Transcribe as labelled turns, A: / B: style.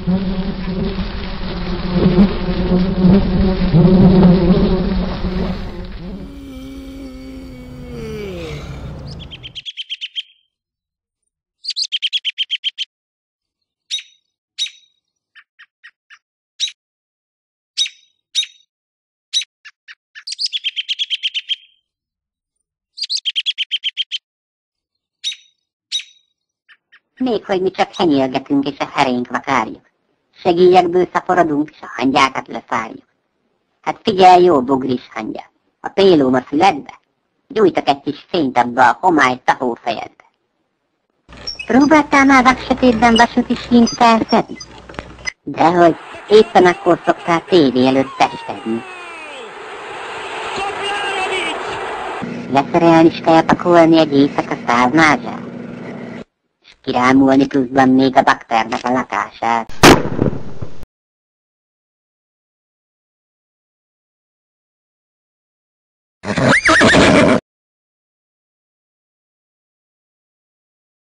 A: Még hogy mi csak henyélgetünk és a herénkva várjuk. Segélyekből szaporodunk, és a hangyákat leszárjuk. Hát figyelj jó, bugris hangya, a pélóm a füledbe, gyújtok egy kis fényt abba a homály tahó fejedbe. Próbáltál már vaksötétben vasúti sínt felszedni? Dehogy, éppen akkor szoktál tévé előtt testedni. Leszerelni s kell pakolni egy éjszaka 100 mázsát, és kirámulni pluszban még a bakternek a lakását.